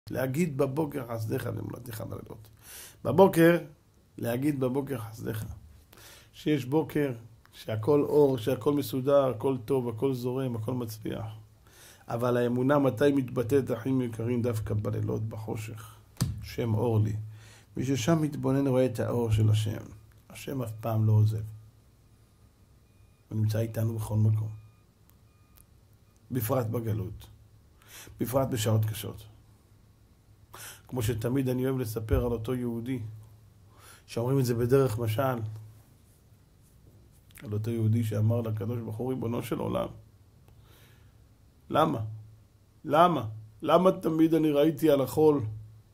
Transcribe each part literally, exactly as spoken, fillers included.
להגיד בבוקר חסדך ומולדתך בלילות. בבוקר, להגיד בבוקר חסדך. שיש בוקר שהכל אור, שהכל מסודר, הכל טוב, הכל זורם, הכל מצביח. אבל האמונה מתי מתבטאת, אחים יקרים, דווקא בלילות, בחושך. שם אור לי. מי ששם מתבונן רואה את האור של השם. השם אף פעם לא עוזב. הוא נמצא איתנו בכל מקום. בפרט בגלות. בפרט בשעות קשות. כמו שתמיד אני אוהב לספר על אותו יהודי, שאומרים את זה בדרך משל, על אותו יהודי שאמר לקדוש ברוך הוא, ריבונו של עולם, למה? למה? למה תמיד אני ראיתי על החול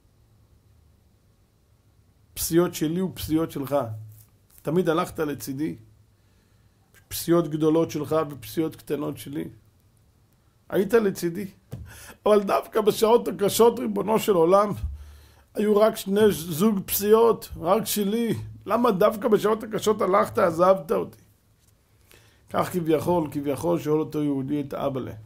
פסיעות שלי ופסיעות שלך? תמיד הלכת לצידי, פסיעות גדולות שלך ופסיעות קטנות שלי. היית לצידי. אבל דווקא בשעות הקשות, ריבונו של עולם, היו רק שני זוג פסיעות, רק שלי. למה דווקא בשעות הקשות הלכת, עזבת אותי? כך כביכול, כביכול שואל אותו יהודי את אבא לה.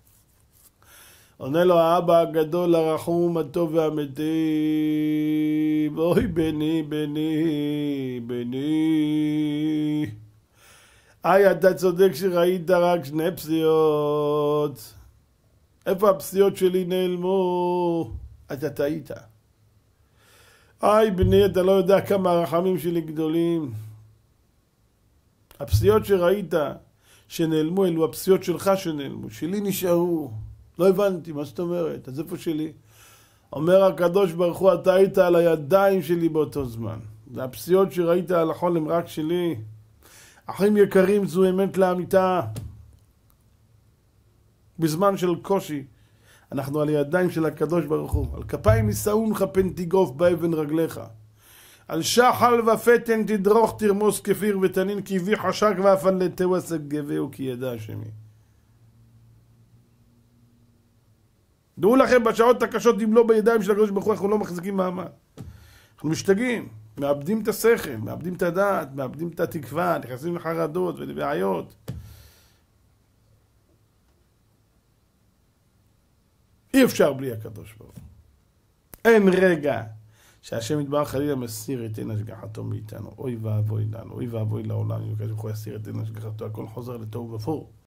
עונה לו האבא הגדול, הרחום, הטוב והמיטיב, אוי בני, בני, בני. איי, אתה צודק שראית רק שני פסיעות. איפה הפסיעות שלי נעלמו? אתה טעית. איי, בני, אתה לא יודע כמה הרחמים שלי גדולים. הפסיעות שראית שנעלמו, אלו הפסיעות שלך שנעלמו. שלי נשארו. לא הבנתי, מה זאת אומרת? אז איפה שלי? אומר הקדוש ברוך הוא, אתה היית על הידיים שלי באותו זמן. והפסיעות שראית על החול הם רק שלי. אחים יקרים, זו אמת לאמיתה. בזמן של קושי, אנחנו על הידיים של הקדוש ברוך הוא. על כפיים יישאונך פן תיגוף באבן רגליך. על שחל ופתן תדרוך תרמוס כפיר ותנין כי בי חשק ואפן לתווסק גבהו כי ידע השמי. דעו לכם, בשעות הקשות, אם לא בידיים של הקדוש ברוך הוא, אנחנו לא מחזיקים מעמד. אנחנו משתגעים, מאבדים את השכל, מאבדים את הדעת, מאבדים את התקווה, נכנסים לחרדות ולבעיות. אי אפשר בלי הקדוש ברוך הוא. אין רגע שהשם יתברך חלילה מסיר את עין השגחתו מאיתנו. אוי ואבוי לנו, אוי ואבוי לעולם, אם הקדוש ברוך הוא יסיר את עין השגחתו, הכל חוזר לטוב ופור.